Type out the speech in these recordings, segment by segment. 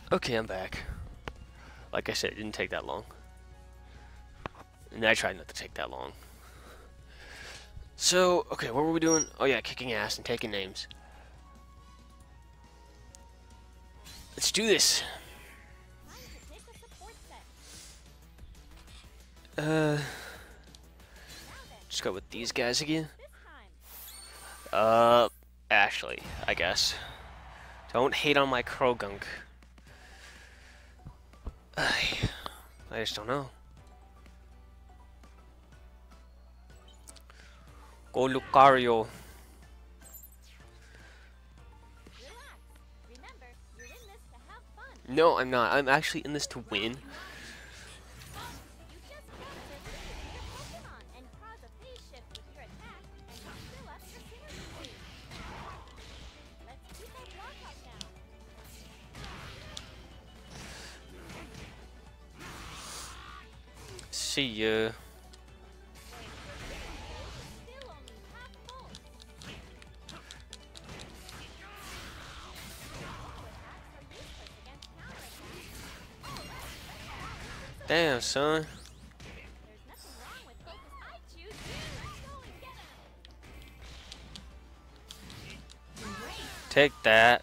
Okay, I'm back. Like I said, it didn't take that long. And I tried not to take that long. So, okay, what were we doing? Oh yeah, kicking ass and taking names. Let's do this. Uh, just go with these guys again. Uh, Ashley, I guess. Don't hate on my Krogunk. I just don't know. Go Lucario. No, I'm not. I'm actually in this to win. See ya. Damn, son. Take that.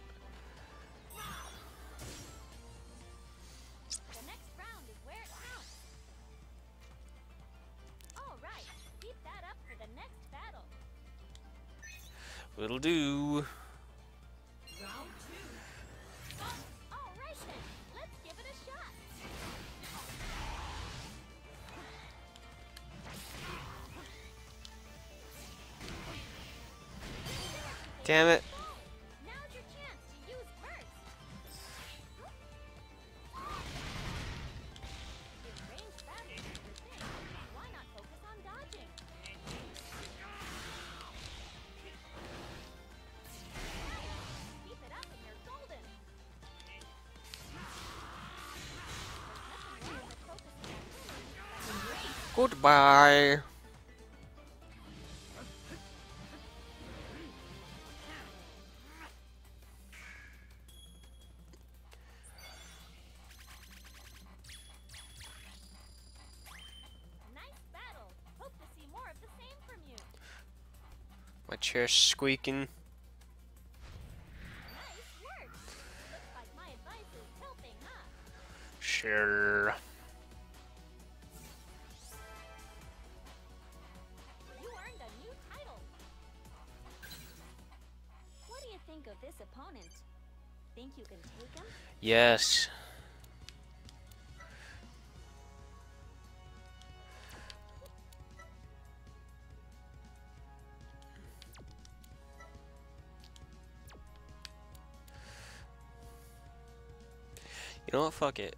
Will do. Damn it. Goodbye. My chair's squeaking. Sure. Of this opponent. Think you can take him? Yes. You know what? Fuck it.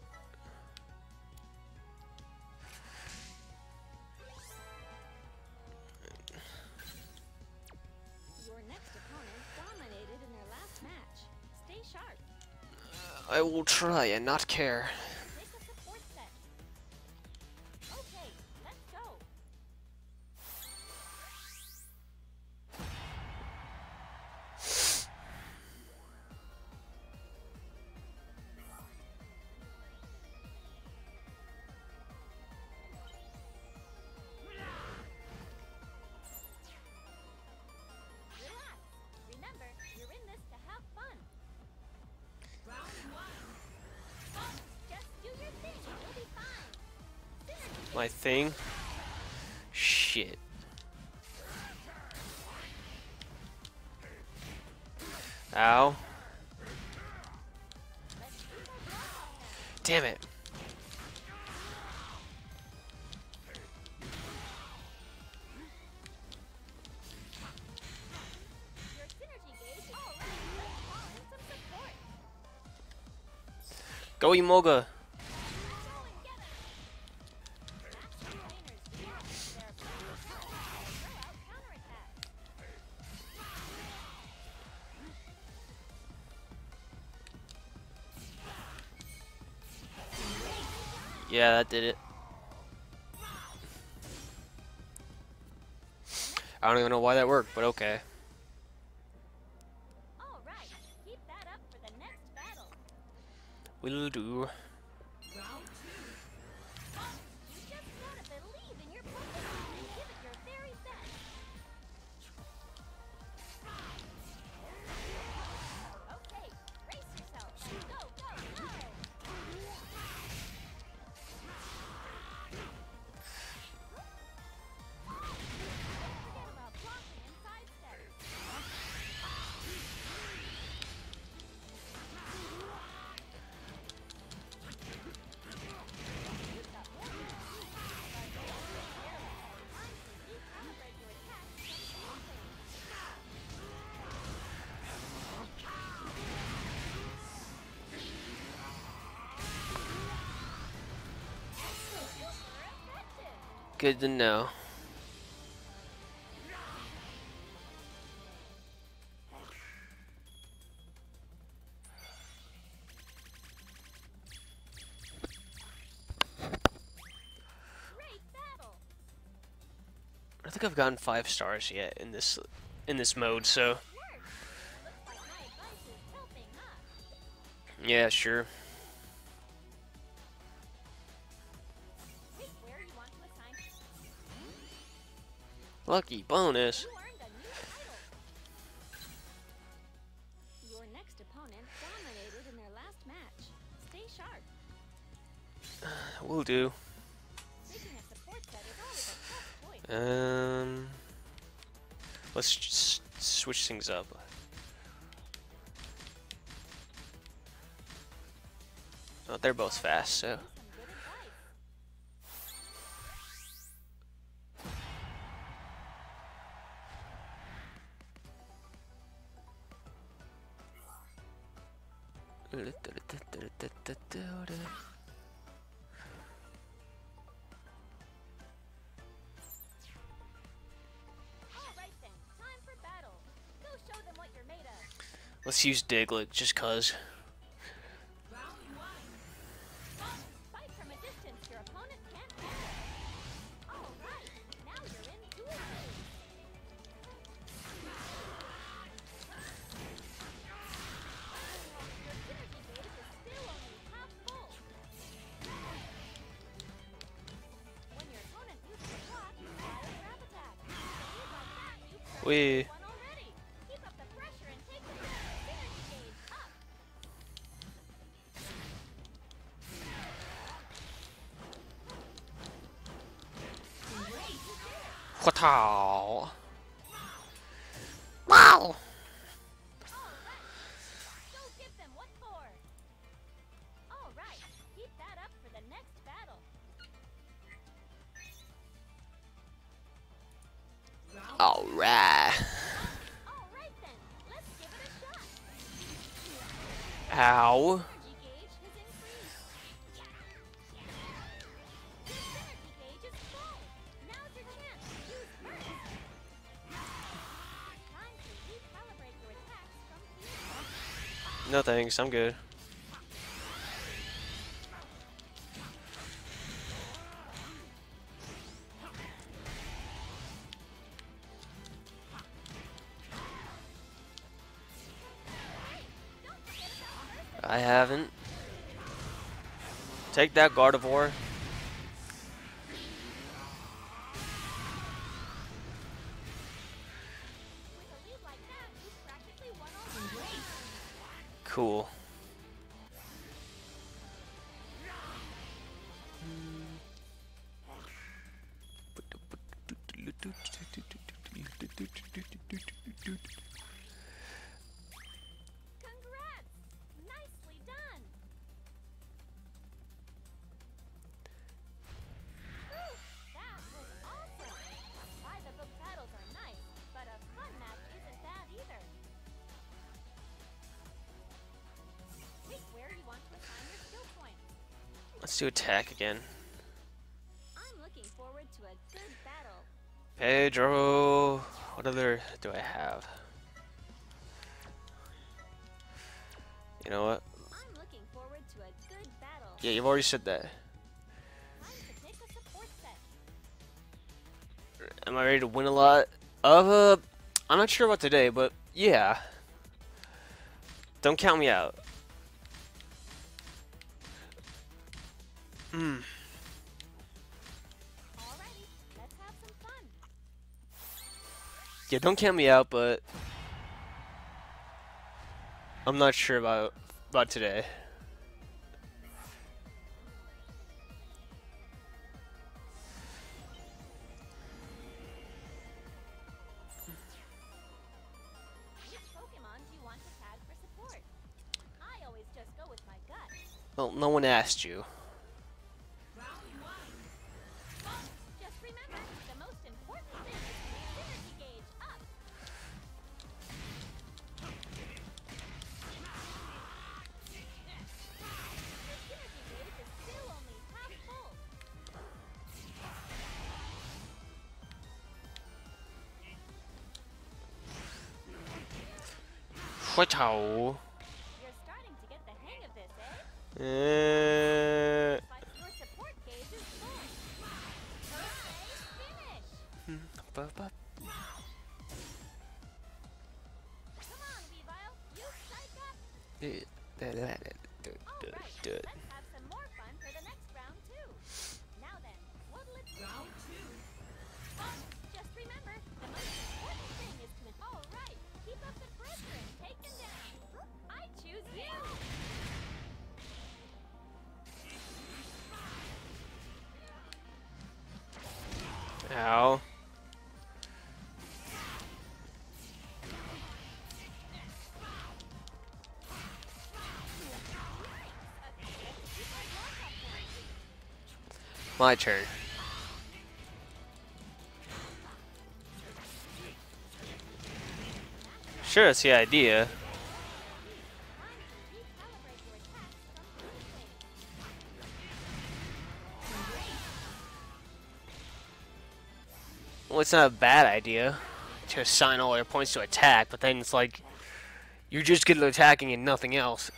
Your next opponent dominated in their last match. Stay sharp. I will try and not care. Take a support set. Okay, let's go. Relax. Remember, you're in this to have fun. Round one. Just do your thing. You'll be fine. Synergy. My thing? Shit. Ow. Damn it. Your synergy gauge is all right. Let's call in some support. Go Emoga. Go and get him. Action trainers react. They're throw out counterattack. Yeah, that did it. I don't even know why that worked, but okay. All right, keep that up for the next battle. Will do. You just gotta believe in your Pokemon and give it your very best. Okay, brace yourself. Go, go, go! Forget about blocking and sidesteps. You've got more than a week, but don't get careless. Time to recalibrate your attacks from something. Super effective! Good to know. Great battle! I don't think I've gotten 5 stars yet in this mode, so Work! Looks like my advice is helping, huh? yeah, sure. Pick where you want to assign. Lucky bonus. You earned a new title. Your next opponent dominated in their last match. Stay sharp. Will do. Picking a support set is always a tough choice. Let's just switch things up. Oh, they're both fast, so. Some good advice. Alright then, time for battle. Go show them what you're made of. Let's use Diglett just cause. Fight from a distance your opponent can't handle. Alright, now you're in duel phase. Your synergy gauge is still only half full. When your opponent uses a block, fire a grab attack. Lead like that, you've We. one already. Keep up the pressure and take the synergy gauge up. Wow. Wow. Go give them what for. All right, keep that up for the next battle. Alright. All right then, let's give it a shot. Ow. Energy gauge has increased. Your energy gauge is full. Now's your chance to use burst. Time to recalibrate your attacks from here. No thanks, I'm good. Don't forget about burst. I haven't. Take that, Gardevoir. With a lead like that, you practically won already. Cool. Congrats! Nicely done! Whew, that was awesome! By-the-book battles are nice, but a fun match isn't bad either. Pick where you want to assign your skill points. Let's do attack again. I'm looking forward to a good battle. Pedro. What other do I have? You know what? I'm looking forward to a good battle. Yeah, you've already said that. Time to pick a support set. Am I ready to win a lot? I'm not sure about today, but yeah. Don't count me out. Hmm. Alrighty, let's have some fun. Yeah, don't count me out, but I'm not sure about today. Which Pokemon do you want to tag for support? I always just go with my gut. Well, no one asked you. Just remember, the most important thing is to keep energy gauge up. Your energy gauge is still only half full. Huitao. You're starting to get the hang of this, eh? Uh, But your support gauge is full. First finish! Come on, Weavile, you psych up! Alright, let's have some more fun for the next round, too. Now then, what'll it be? Round 2. Just remember, the most important thing is to... Alright, keep up the pressure and take him down. I choose you! Ow. My turn. Sure, that's the idea. Time to recalibrate your attacks from Blue Well, it's not a bad idea to assign all your points to attack, but then it's like you're just good at attacking and nothing else.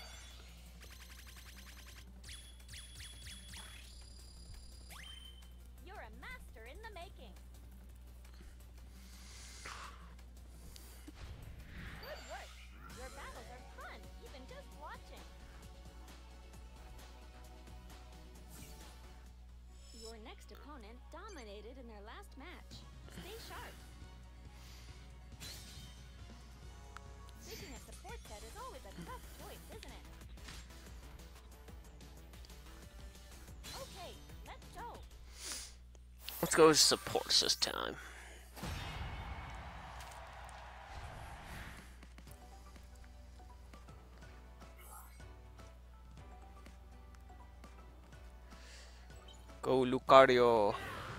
You're a master in the making. Good work. Your battles are fun, even just watching. Your next opponent dominated in their last match. Stay sharp. Picking a support set is always a tough choice, isn't it? Okay, let's go. Let's go with supports this time. Go Lucario.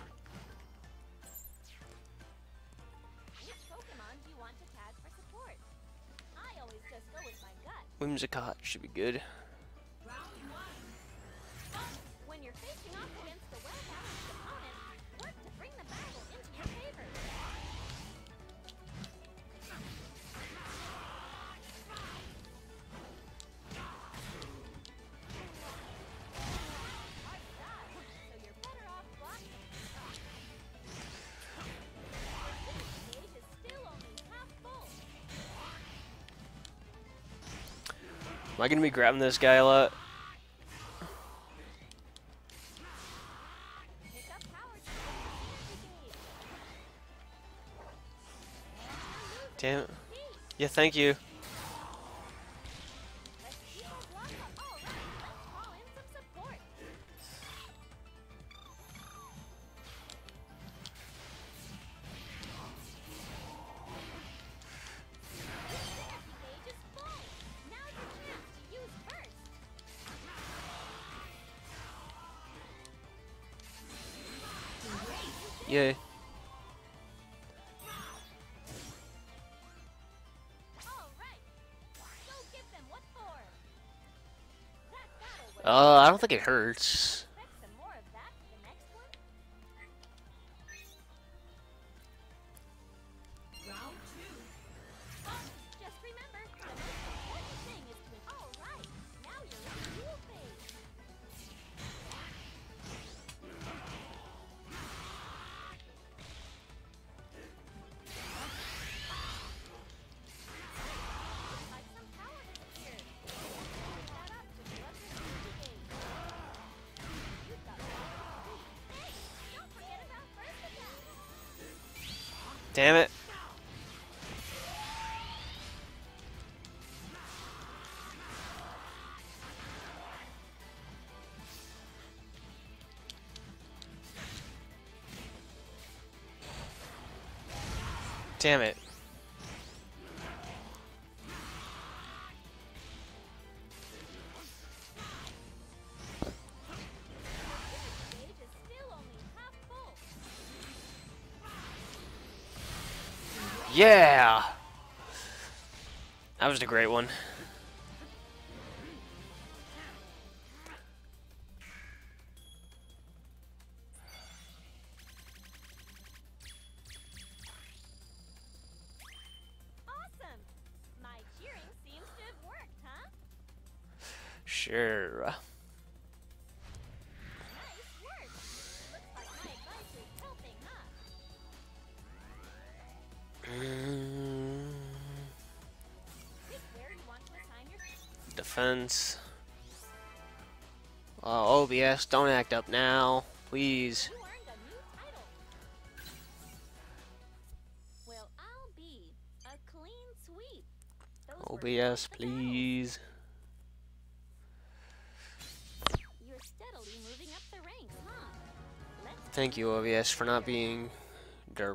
Which Pokemon do you want to tag for support? I always just go with my gut. Whimsicott should be good. When you're facing off against a well-balanced opponent, work to bring the battle into your favor. Hard dodge, so you're better off blocking. Your gauge is still only half full. Am I gonna be grabbing this guy a lot? Pick up power to boost your energy gauge. Damn it. Speed. Yeah, thank you. Let's keep our block up. All right, let's call in some support. Gauge is full. Now's your chance to use burst. Yay. All right. Go give them what for. That battle was I don't think it hurts. expect some more of that for the next one. Just remember, the most important thing is to... All right. Now you're in duel phase. Like some power has appeared. Keep that up to build up your energy gauge. Damn it. Damn it. Stage is still only half full. Yeah! That was a great one. Awesome! My cheering seems to have worked, huh? Sure. Nice work! Looks like my advice is helping, huh? Pick where you want to assign your... Defense. Oh, OBS, don't act up now. Please. You earned a new title. Well, I'll be a clean sweep. Those were OBS, quite the battles. please. You're steadily moving up the ranks, huh? Let's Thank you, OBS, for not being derp.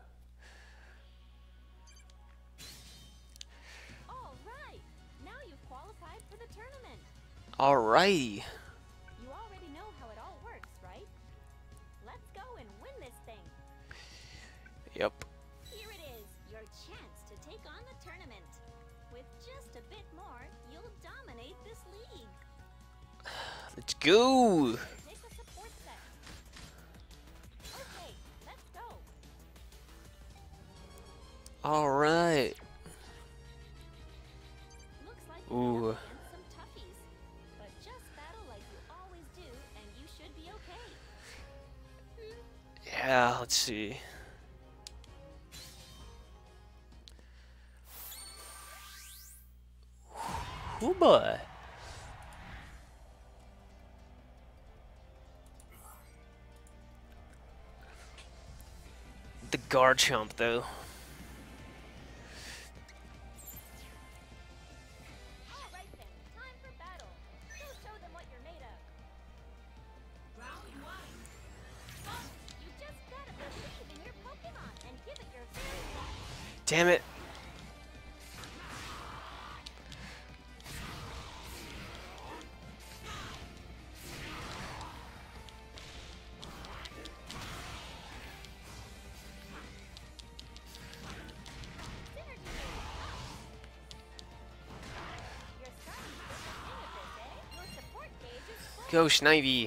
all right. Now you've qualified for the tournament. Alrighty. You already know how it all works, right? Let's go and win this thing. Yep. Here it is, your chance to take on the tournament. With just a bit more, you'll dominate this league. Let's go. Take a support set. Okay, let's go. Alright. Looks like Ooh. you're up against some toughies. But just battle like you always do, and you should be okay. Yeah, let's see. Oh boy. The Garchomp, though. All right then, time for battle. Go show them what you're made of. Round one. You just gotta believe in your Pokemon and give it your very best. Damn it. Synergy is up. You're starting to get the hang of this, eh? Your support gauge is full. Go, Snivy.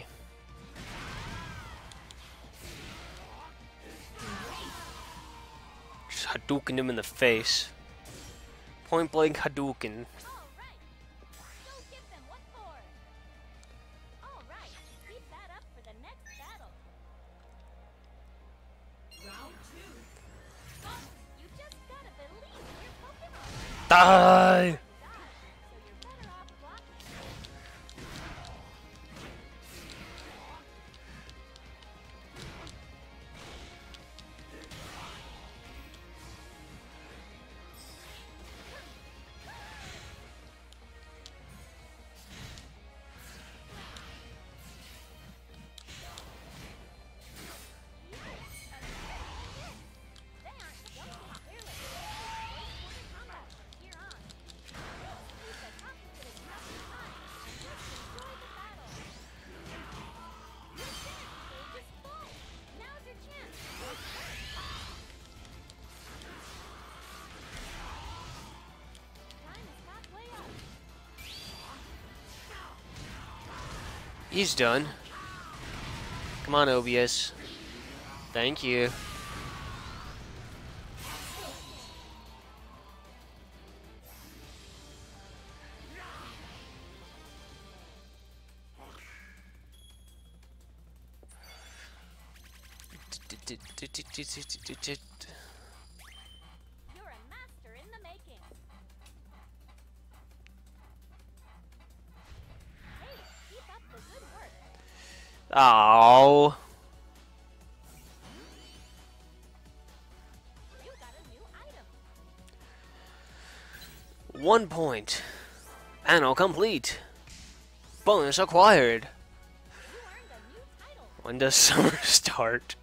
Just Hadouken him in the face. Point blank Hadouken. All right. Go give them what for. All right. Keep that up for the next battle. Round two. You just gotta believe in your Pokemon. Die! Die, so you're better off blocking. They aren't joking, clearly. Close quarter combat from here on. Use the complicated tough time and just enjoy the battle. Your synergy gauge is full. Now's your chance. Time is halfway up. He's done. Come on, OBS. Thank you. You're a master in the making. Hey, keep up the good work. Oh. 1 point. Panel complete. Bonus acquired. You earned a new title. When does summer start?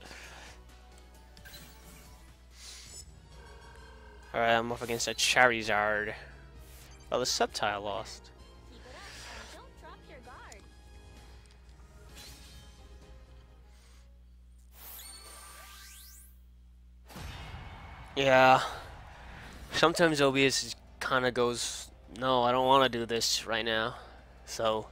Alright, I'm up against a Charizard. Oh, the Sceptile lost. Keep it up and don't drop your guard. Yeah. Sometimes OBS kind of goes, no, I don't want to do this right now. So,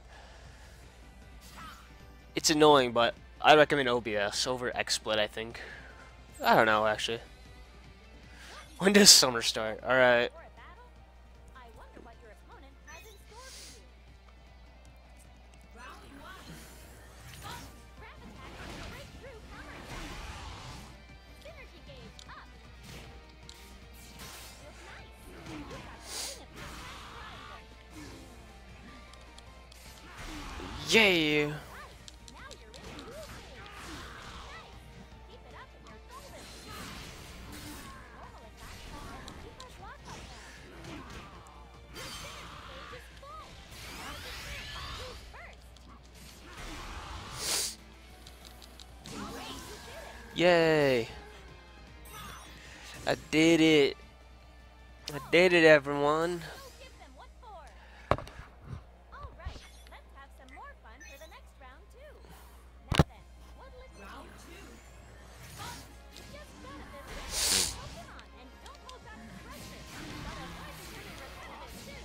it's annoying, but I recommend OBS over XSplit, I think. I don't know, actually. When does summer start? Alright. For a battle, I wonder what your opponent has in store for you. Round one. Grab attack and break through cover attack. Synergy gauge up. Feels nice. You got the hang of this. Yay! Right. Now you're in duel phase. Nice. Keep it up and you're golden. Normal attack and keep a block on them. Your synergy gauge is full. Now's your chance to use burst. Great, you did it. Yay! I did it! I did it, everyone! Go give them what for. All right, let's have some more fun for the next round too. Now then, what'll it round two? You just gotta visit Pokemon and don't hold back the pressure. But avoid becoming repetitive too.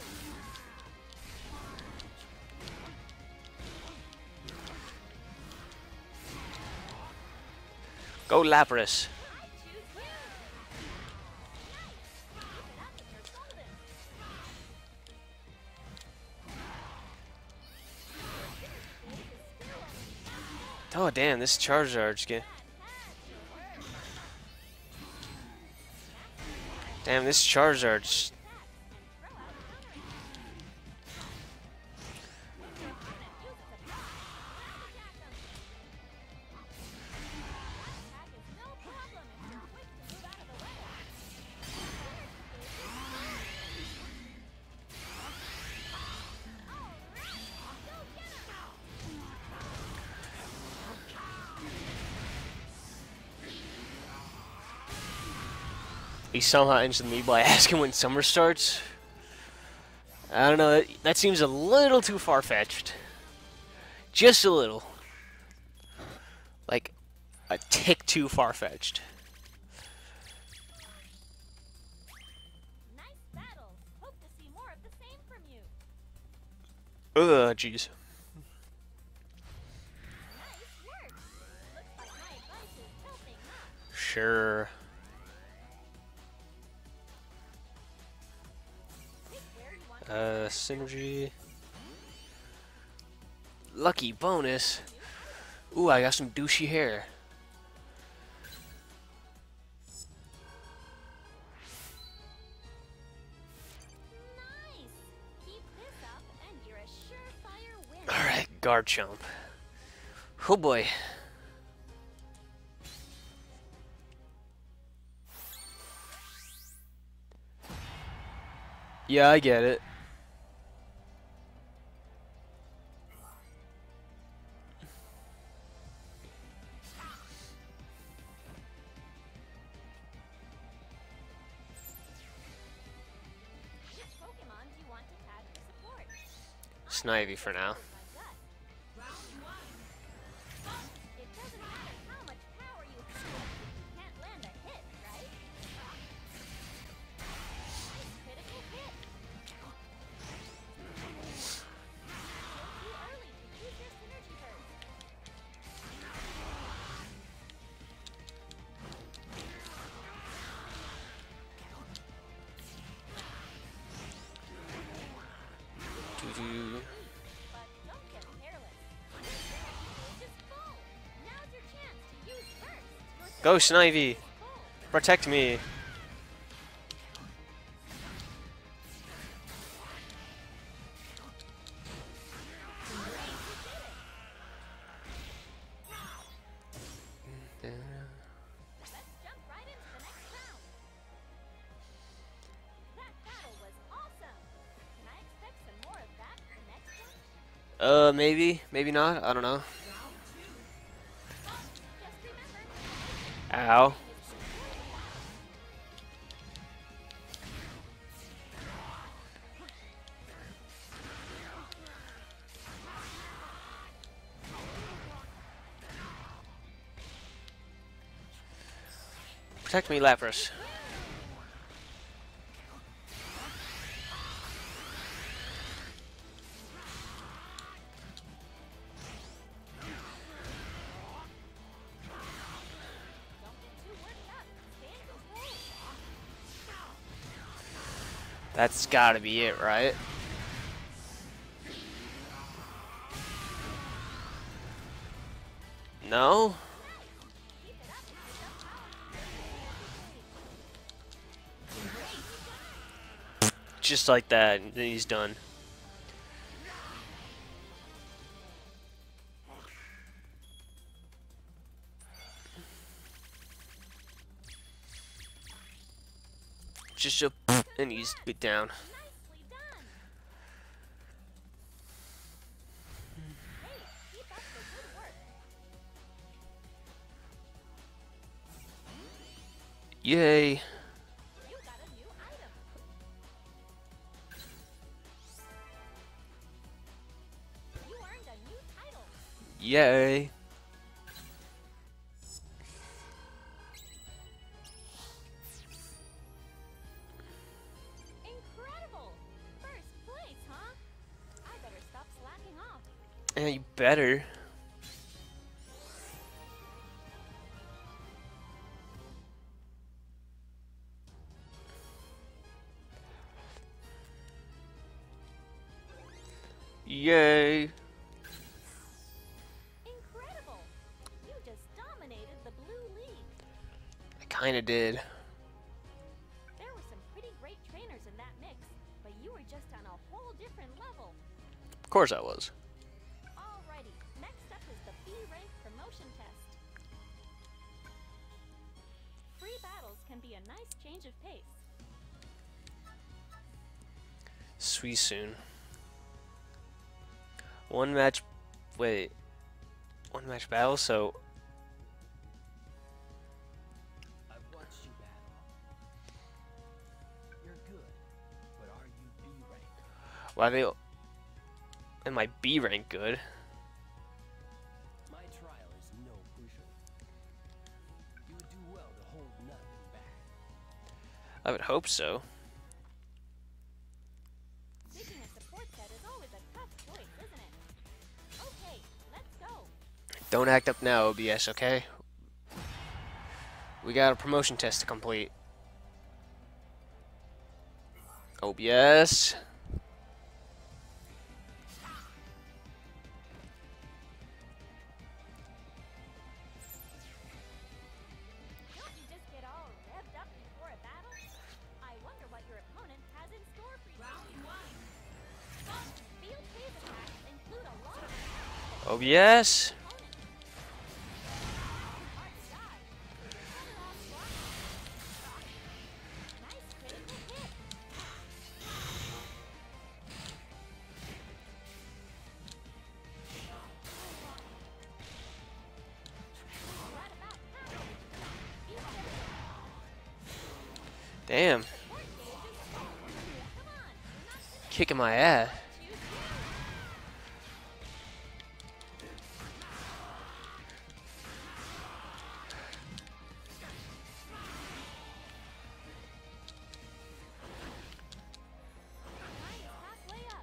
Go Lapras! I choose you. Nice. Keep it up and you're golden. Your synergy gauge is still only half full. Oh damn, this Charizard's getting... That has your word. Damn, this Charizard's... He somehow ends me by asking when summer starts. I don't know, that seems a little too far-fetched. Just a little. Like, a tick too far-fetched. Nice battle. Hope to see more of the same from you. Ugh, jeez. Nice work. Looks like my advice is helping, huh? Sure. Pick where you want to Synergy. Lucky bonus. Ooh, I got some douchey hair. Nice. Keep this up and you're a surefire win. Alright, Garchomp. Oh boy. Yeah, I get it. Which Pokemon do you want to tag for support? Snivy for now. My gut. Round one. It doesn't matter how much power you have if you can't land a hit, right? Nice critical hit. Still too early to use your synergy burst. Doo-doo. But don't get careless. Your synergy gauge is full. Now's your chance to use burst. Your Go, synergy Snivy. gauge is full. Protect me. Let's jump right into the next round. That battle was awesome. Maybe, maybe not. I don't know. Just remember, Ow. everything is controllable. Protect me, Lapras. Don't get too worked up. Stay in control. That's gotta be it, right? No? Keep it up. It's your power. Just like that, and then he's done. Just a and he's beat down. Nicely done. Hey, keep up the good work. Yay. You got a new item. You earned a new title. Yay. Incredible! First place, huh? I better stop slacking off. And you better. Yay. Incredible! You just dominated the Blue League. I kinda did. There were some pretty great trainers in that mix, but you were just on a whole different level. Of course I was. Alrighty, next up is the B rank promotion test. Free battles can be a nice change of pace. Suicune. One match. Wait. One match battle, so. I've watched you battle. You're good, but are you B rank? Why they. Am I B rank good? My trial is no pushover. You would do well to hold nothing back. I would hope so. Picking a support set is always a tough choice, isn't it? Okay, let's go. Don't act up now, OBS, okay? We got a promotion test to complete. OBS. Don't you just get all revved up before a battle? I wonder what your opponent has in store for you. Round one. Field phase attacks include a lot of attacks OBS. opponent. Hard to dodge. Cut it off block. Nice critical hit. Right about power. Be careful. Damn. Support gauge is full. Come on, you're not finished. Kicking my ass. Choose you. Time is halfway up.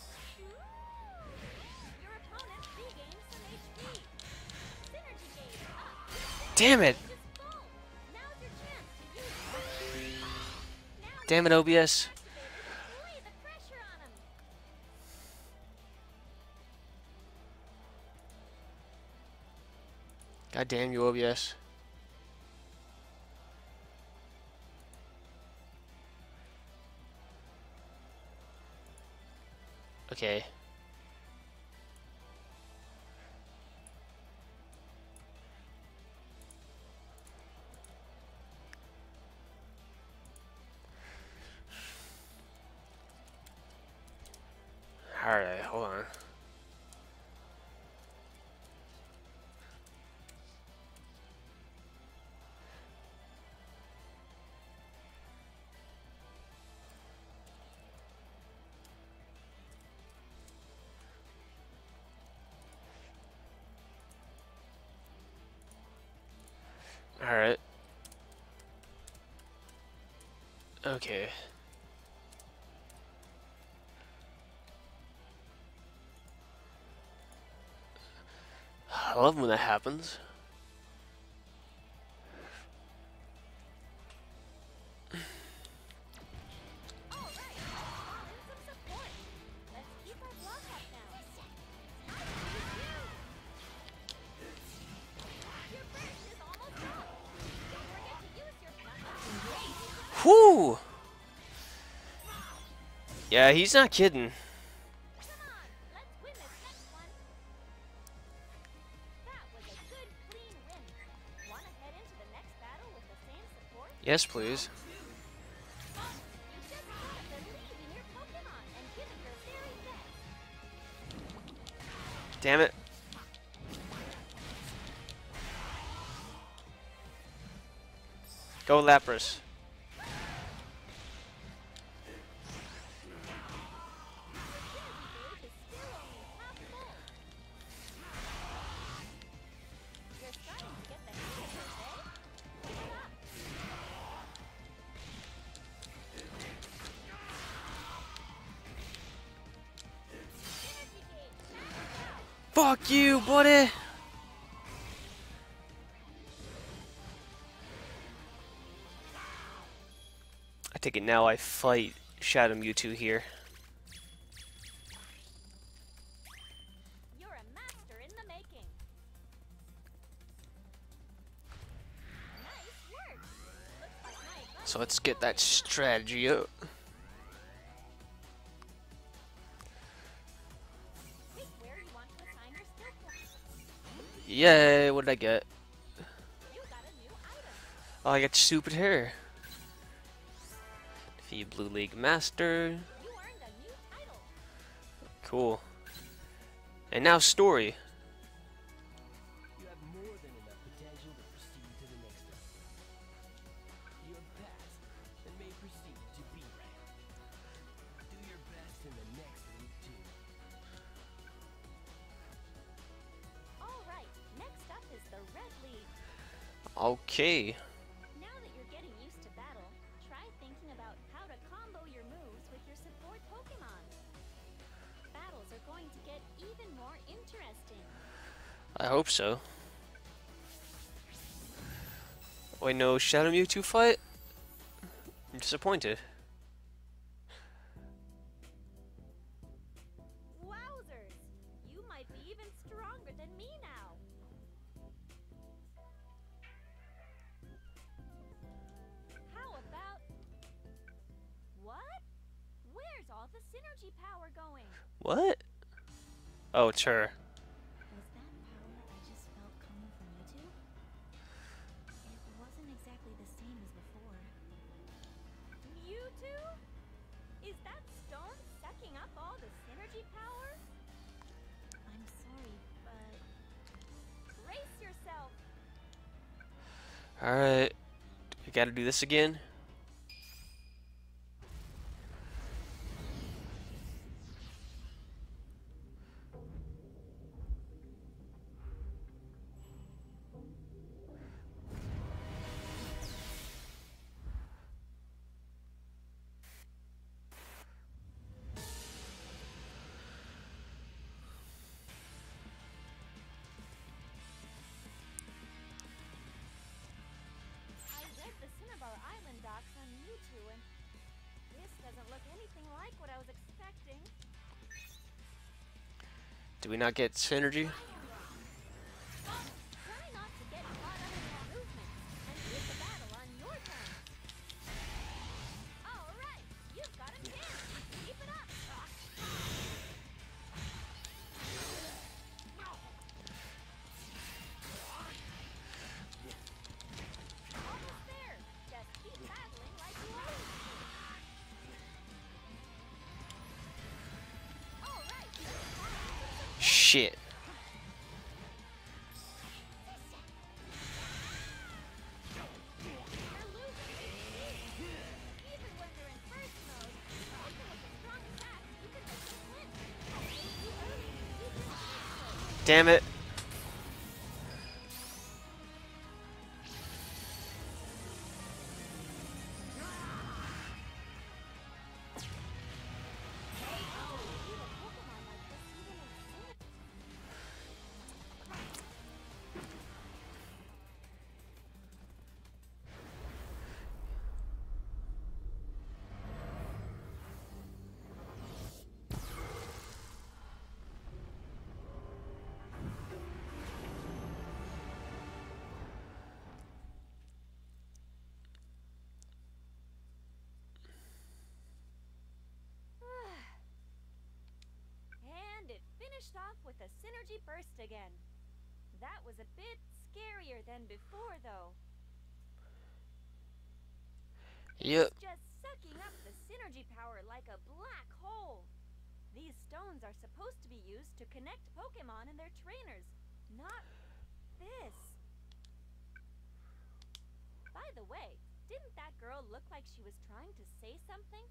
Your opponent regains some HP. Synergy gauge up. Damn it. Gauge is full. Now's your chance to use it. Now Damn it, OBS. activated. Lay the pressure on him. God damn you, OBS. Okay. Alright, hold on. Okay. I love when that happens. All right, and some support. Let's keep our block up now. I choose you. Your burst is almost up. Don't forget to use your buttons. Whoo! Yeah, he's not kidding. Come on, let's win this next one. That was a good, clean win. Want to head into the next battle with the same support? Yes, please. You just gotta believe in your Pokemon and give it your very best. Damn it. Go Lapras. Your synergy gauge is still only half full. You're starting to get the hang of this, eh? Keep it up. Synergy gauge. Fuck you, buddy. I take it now I fight Shadow Mewtwo here. You're a master in the making. Nice work. Looks like my advice So let's get that strategy up. pick where you want to assign your skill points. Yay, what did I get? You got a new item. Oh, I got stupid hair. Defeat Blue League Master. You earned a new title. Cool. And now story. You have more than enough potential to proceed to the next level. You have passed and may proceed to B rank. Do your best in the next league too. All right, next up is the Red League. Okay. Now that you're getting used to battle, try thinking about how to combo your moves with your support Pokemon. Battles are going to get even more interesting. I hope so. Wait, no Shadow Mewtwo fight? I'm disappointed. Wowzers! You might be even stronger than me now. How about... What? Where's all the synergy power going? What? Oh, it's her. Was that power I just felt coming from you two? It wasn't exactly the same as before. Mewtwo? Is that stone sucking up all the synergy power? I'm sorry, but... Brace yourself! Alright. We gotta do this again. I read the Cinnabar Island docs on Mewtwo, and this doesn't look anything like what I was expecting. Do we not get synergy? Try not to get caught up in your movements, and keep the battle on your terms. All right, you've got a chance. Keep it up. Almost there. Just keep battling like you always do. All right, Shit. you're losing. Even when they're in first mode, even with a strong attack, you can make them flinch. Too early. Use your secret mode. Damn it. finished off with a synergy burst again. That was a bit scarier than before, though. Yep. It's just sucking up the synergy power like a black hole. These stones are supposed to be used to connect Pokemon and their trainers, not this. By the way, didn't that girl look like she was trying to say something?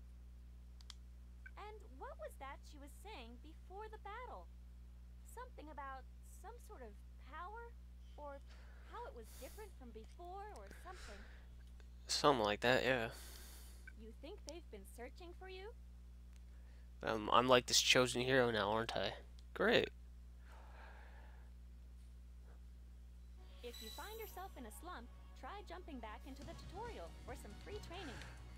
And what was that she was saying before the battle? Something about some sort of power? Or how it was different from before or something? Something like that, yeah. You think they've been searching for you? I'm like this chosen hero now, aren't I? Great. If you find yourself in a slump, try jumping back into the tutorial for some free training.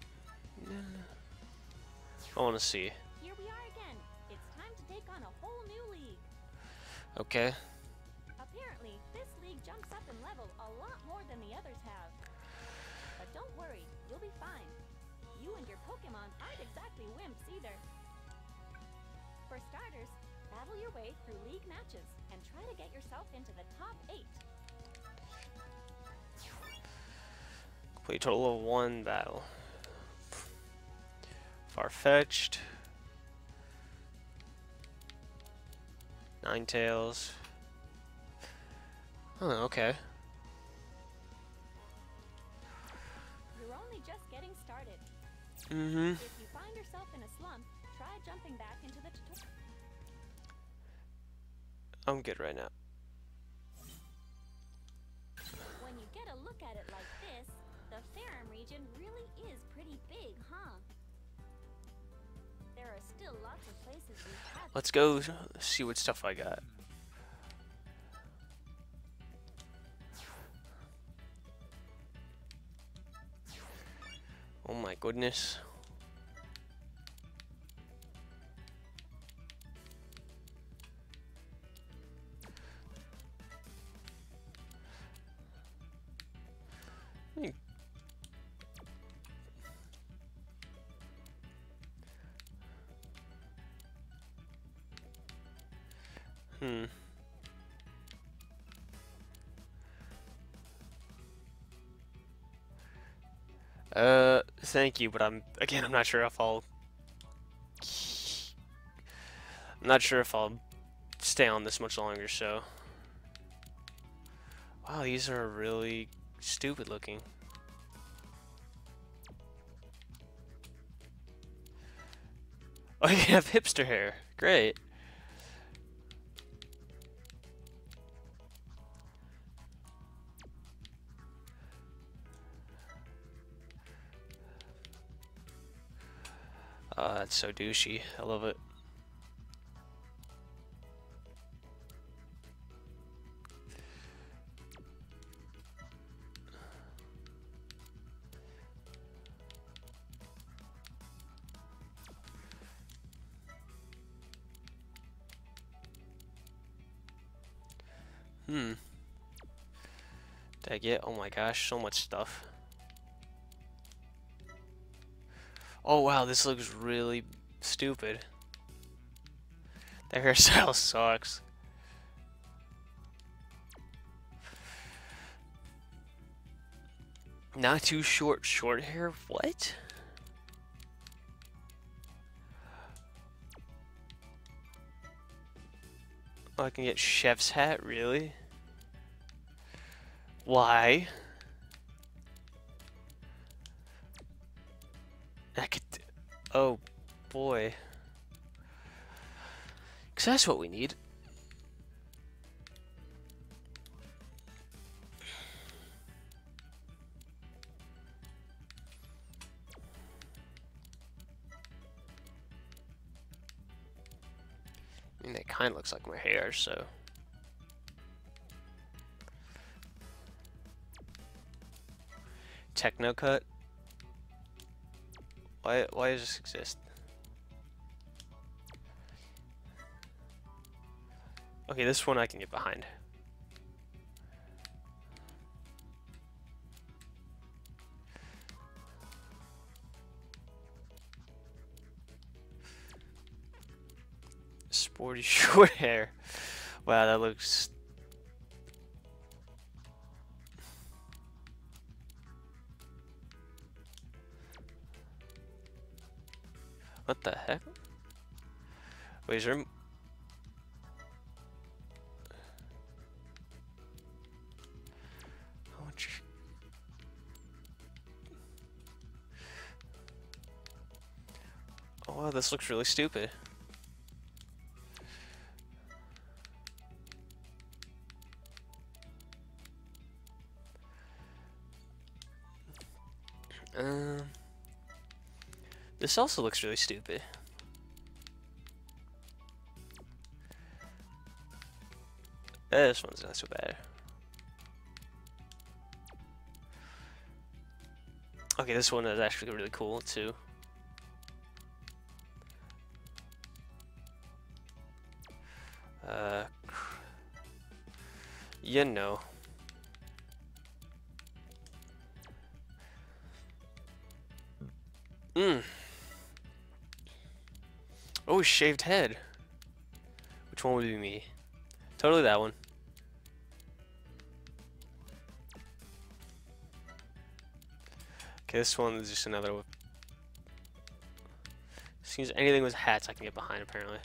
I want to see. Here we are again. It's time to take on a whole new league. Okay. Apparently, this league jumps up in level a lot more than the others have. But don't worry, you'll be fine. You and your Pokemon aren't exactly wimps either. For starters, battle your way through league matches and try to get yourself into the top 8. Complete total of 1 battle. Farfetch'd. Ninetales. Oh, okay. You're only just getting started. Mm-hmm. If you find yourself in a slump, try jumping back into the tutorial. I'm good right now. When you get a look at it like this, the Farum region really is pretty big, huh? There are still lots of places we have. Let's go see what stuff I got. Oh my goodness. Hmm. Thank you, but I'm not sure if I'll stay on this much longer, so. Wow, these are really stupid looking. Oh, you have hipster hair. Great. That's so douchey. I love it. Hmm. Did I get? Oh my gosh, so much stuff. Oh wow, this looks really stupid. Their hairstyle sucks. Not too short hair? What? Oh, I can get chef's hat, really? Why? I could. Oh boy. 'Cause that's what we need. I mean, it kind of looks like my hair, so. Techno cut. Why does this exist? Okay, this one I can get behind. Sporty short hair. Wow, that looks. What the heck? Wait, is there? How much? Oh wow, this looks really stupid. This also looks really stupid. This one's not so bad. Okay, this one is actually really cool too. You know. Oh, shaved head. Which one would be me? Totally that one. Okay, this one is just another one. Seems anything with hats I can get behind, apparently.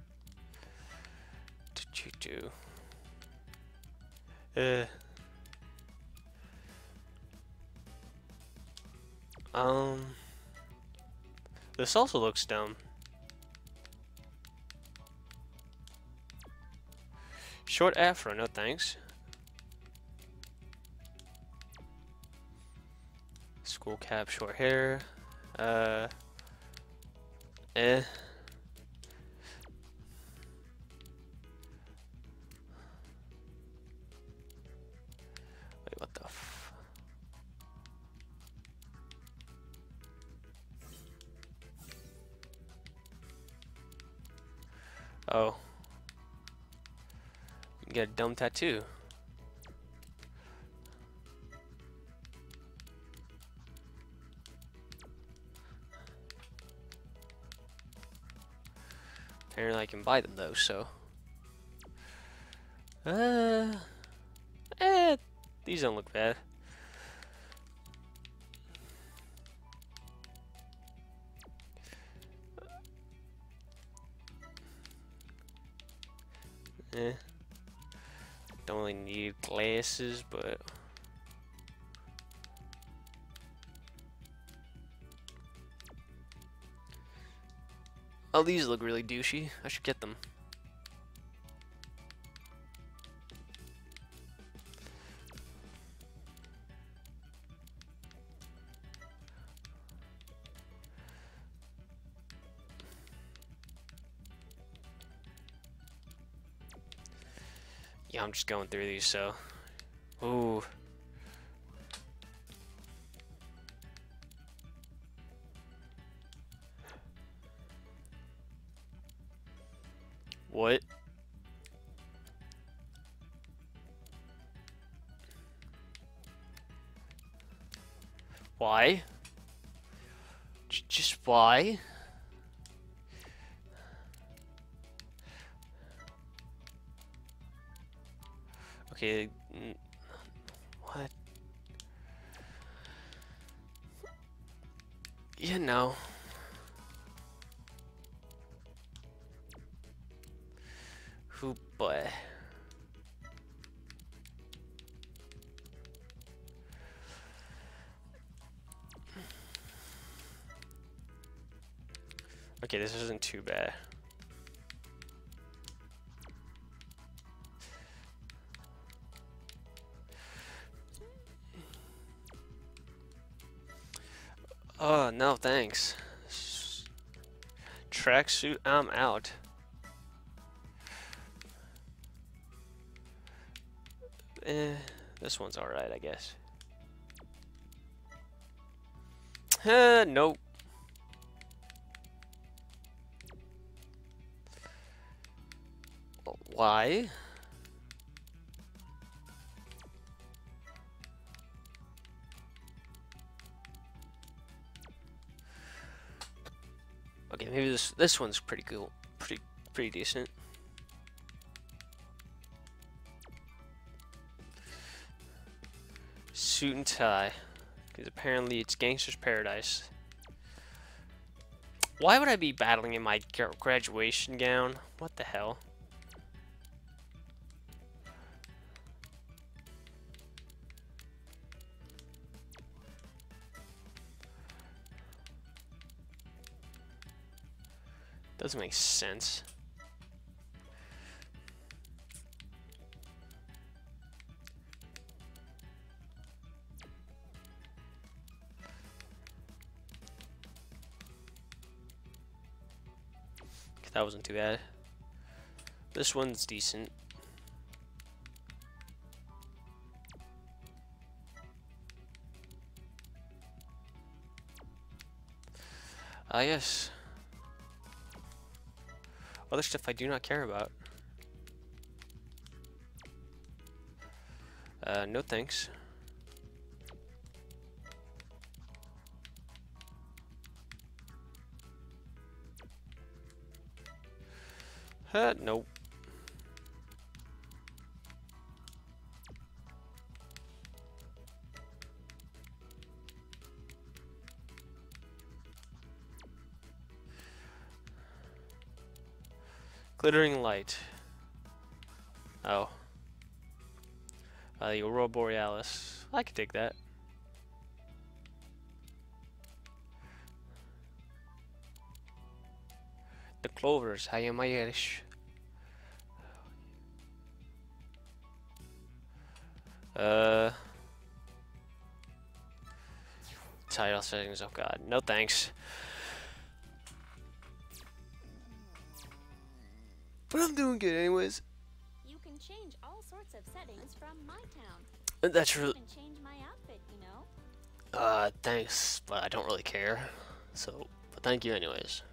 This also looks dumb. Short afro, no thanks. School cap, short hair. Wait, what the f... Oh. You can get a dumb tattoo. Apparently I can buy them though, so. These don't look bad. Don't really need glasses, but oh, these look really douchey. I should get them. Yeah, I'm just going through these, so. Ooh. What? Why? Just why? Okay. What? You know. Who boy? Okay, this isn't too bad. Oh, no, thanks. Tracksuit, I'm out. This one's alright, I guess. Nope. Why? Okay, maybe this one's pretty cool. pretty decent. Suit and tie, because apparently it's Gangster's Paradise. Why would I be battling in my graduation gown? What the hell? Doesn't make sense. That wasn't too bad. This one's decent. Yes. Other stuff I do not care about. No thanks. Nope. Glittering light. Oh. The Aurora Borealis. I could take that. The clovers. I am Irish. Title settings. Oh god. No thanks. But I'm doing good anyways. You can change all sorts of settings from my town. That's really. Even change my outfit, you know. Thanks, but I don't really care. So, but thank you anyways.